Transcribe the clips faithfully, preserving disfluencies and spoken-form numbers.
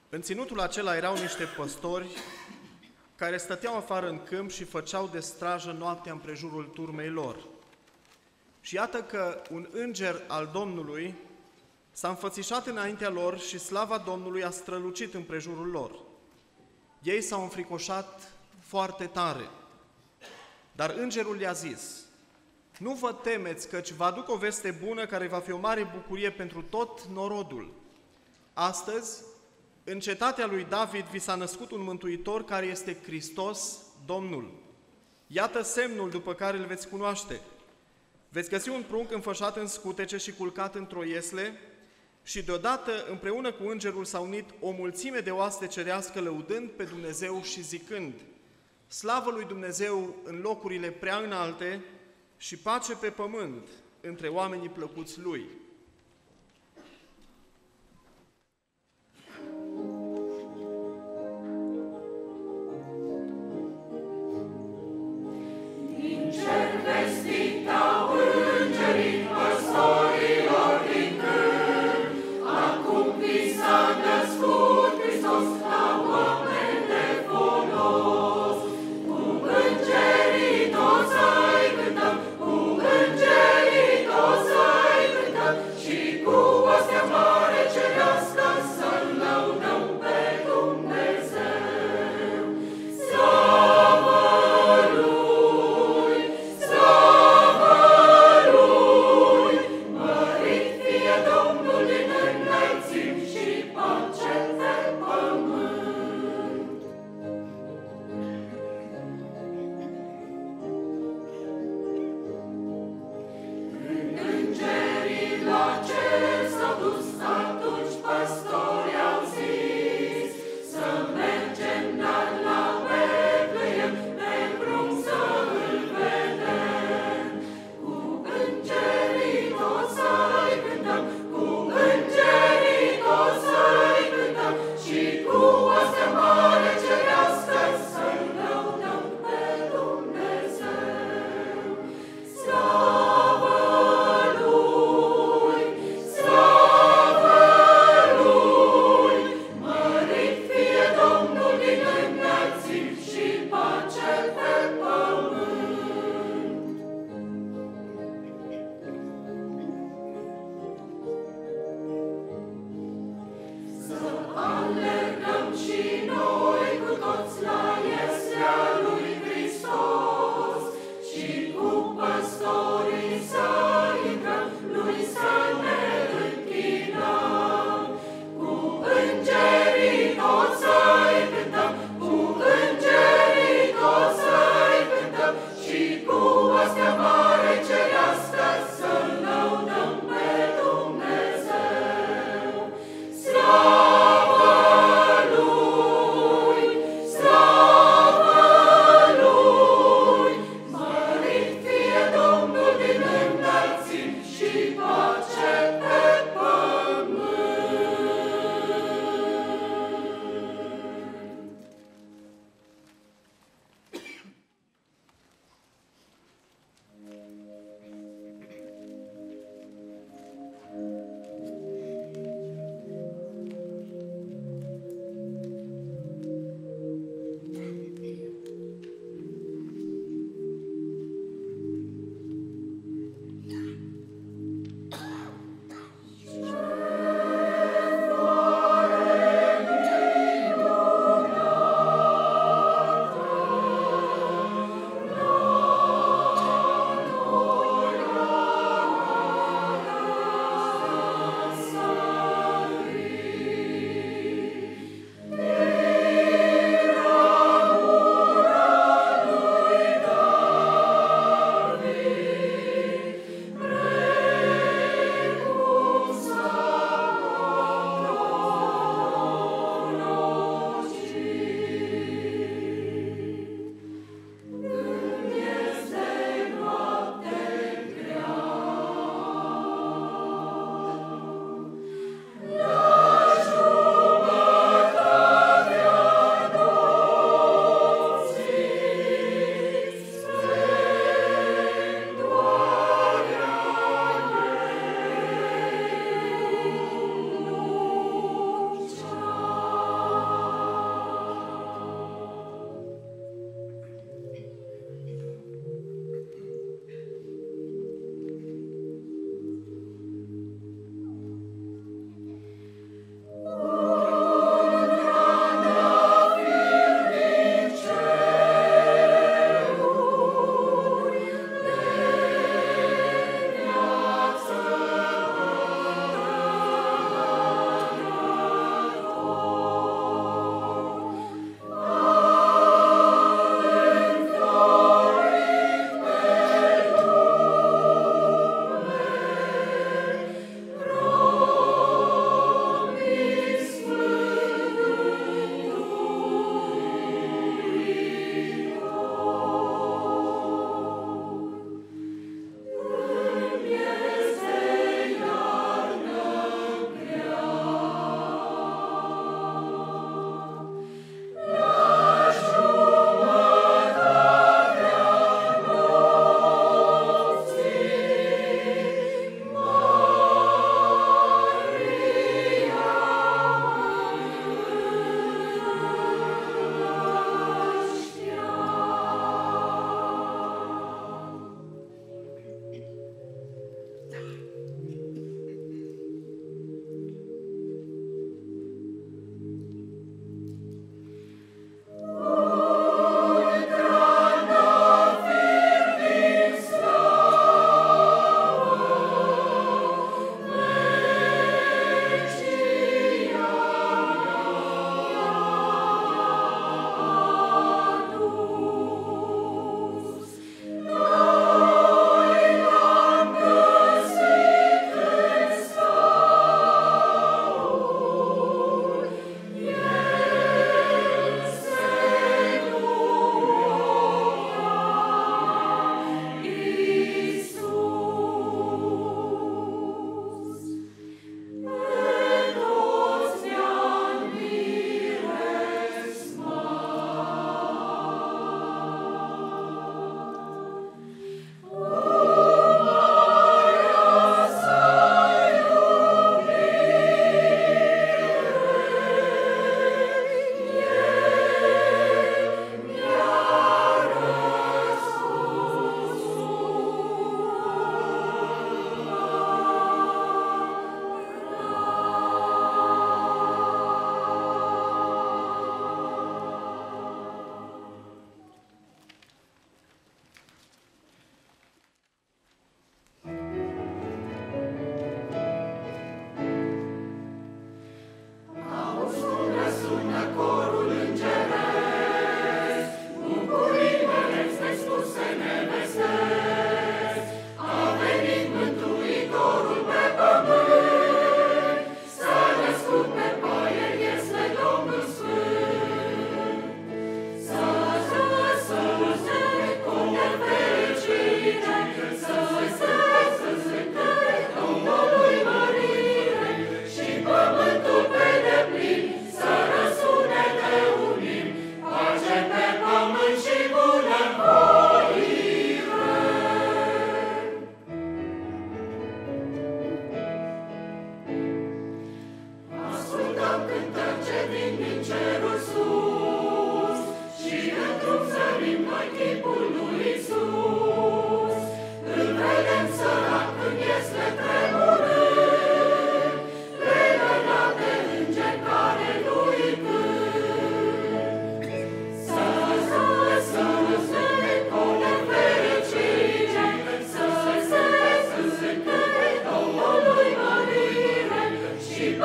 În ținutul acela erau niște păstori care stăteau afară în câmp și făceau de strajă noaptea împrejurul turmei lor. Și iată că un înger al Domnului s-a înfățișat înaintea lor și slava Domnului a strălucit împrejurul lor. Ei s-au înfricoșat foarte tare, dar îngerul i-a zis: nu vă temeți, căci vă aduc o veste bună care va fi o mare bucurie pentru tot norodul. Astăzi, în cetatea lui David vi s-a născut un mântuitor care este Hristos, Domnul. Iată semnul după care îl veți cunoaște. Veți găsi un prunc înfășat în scutece și culcat într-o iesle, și deodată, împreună cu îngerul, s-a unit o mulțime de oaste cerească, lăudând pe Dumnezeu și zicând: slavă lui Dumnezeu în locurile prea înalte și pace pe pământ între oamenii plăcuți lui. Cu îngerii toți să-i cântăm,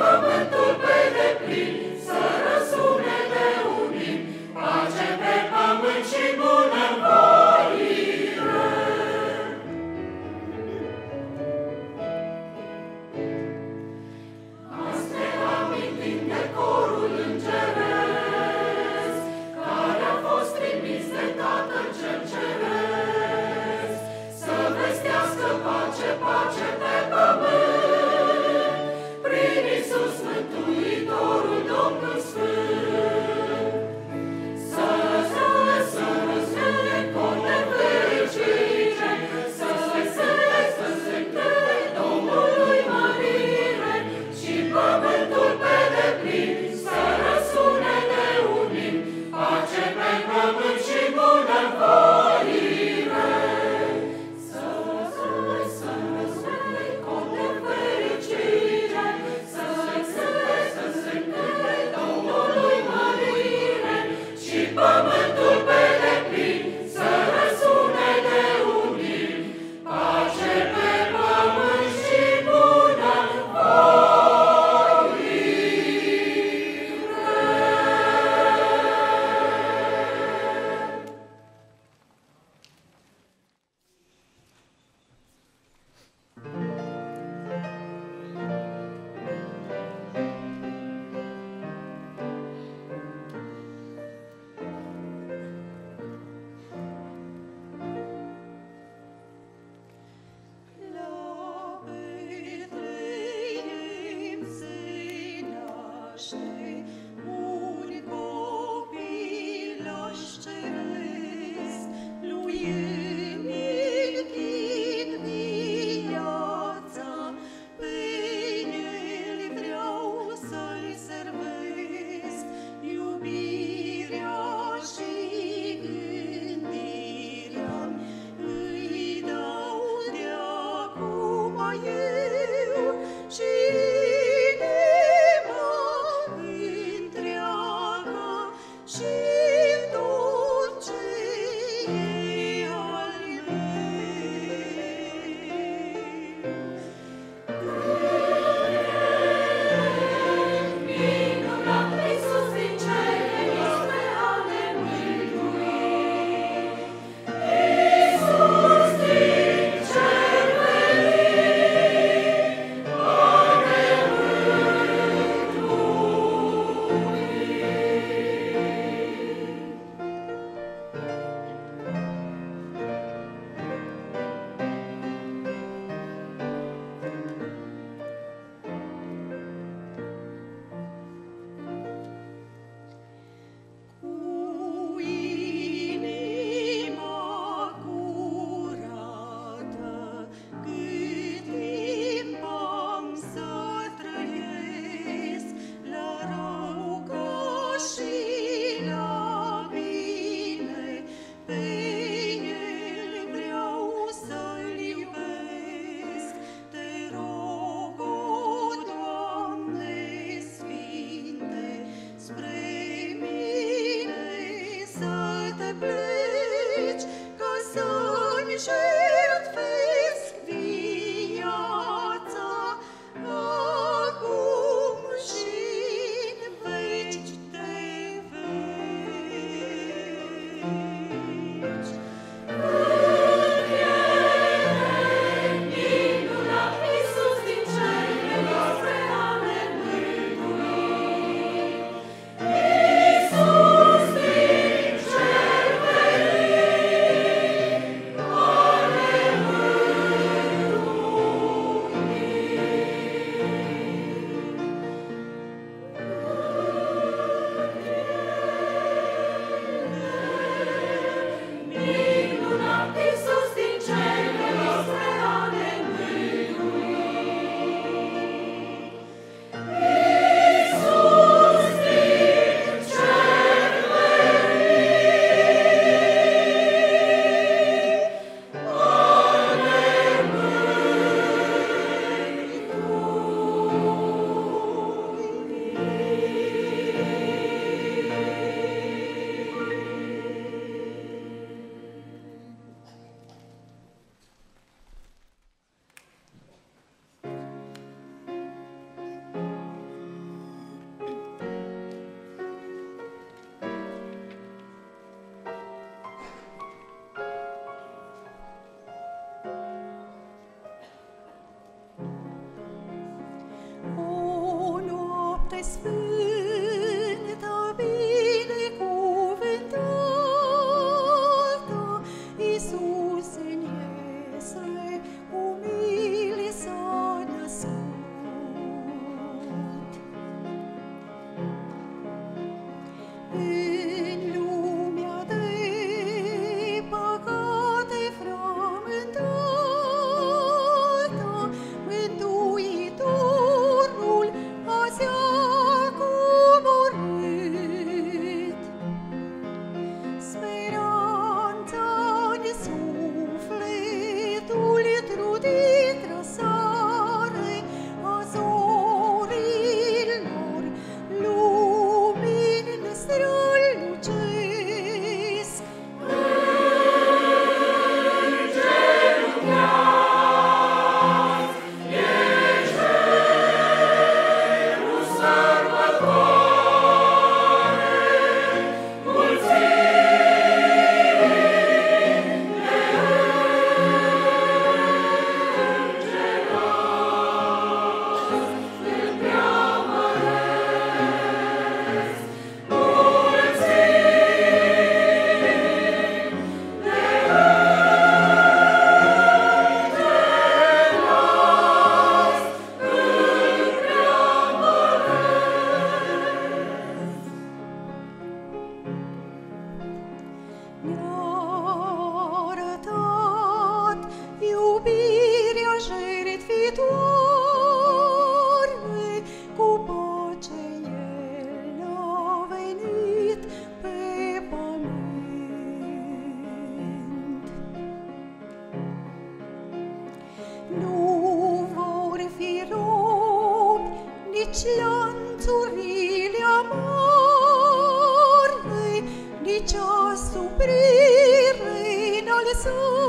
pământul pe deplin să răsune de unim, pace pe pământ și bunăvoire. Azi ne amintim de corul îngeresc, care a fost trimis de Tatăl cel Ceresc, să vestească pace, pace pe pământ, prin Iisus Mântuitorul, Domnul Sfânt. Să răsune, să răsune, cor de fericire, să se săie, să se încâne Domnului mărire, și pământul pe deplin să răsune de unim, pace pe pământ și bunăvoire. Să răsune, să răsune, cor de fericire, să se săie, să se încâne Domnului mărire, și pământul pe deplin să răsune de unim, pace pe pământ și La Betleem se naște un copilaș ceresc, lui Emil chit viața, pe el vreau să-l servesc, iubirea și gândirea îi dau de-acum eu, și inima mai sfântă, binecuvântată, Iisuse, în Iesle, umil s-a născut. În lumea de păcate frământată, Mântuitorul azi a coborât. Speranța-n sufletul trudit răsare a zorilor, lumini ne strălucesc. Ne-a arătat iubirea jertfitoare, cu pace El a venit pe pământ. Nu vor fi robi nici lanțurile amare, nici asuprire înălțare,